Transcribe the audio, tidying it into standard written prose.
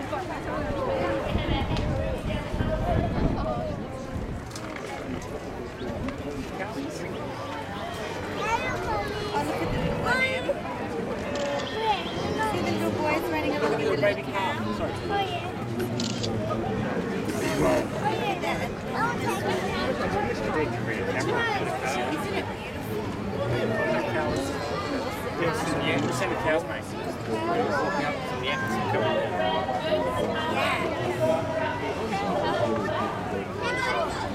See the little boys running along with the little baby cow? calf. Sorry. Oh, yeah. Isn't it beautiful? Yeah, we'll send the cows, mate. Walking up from the end. Come on. Yeah.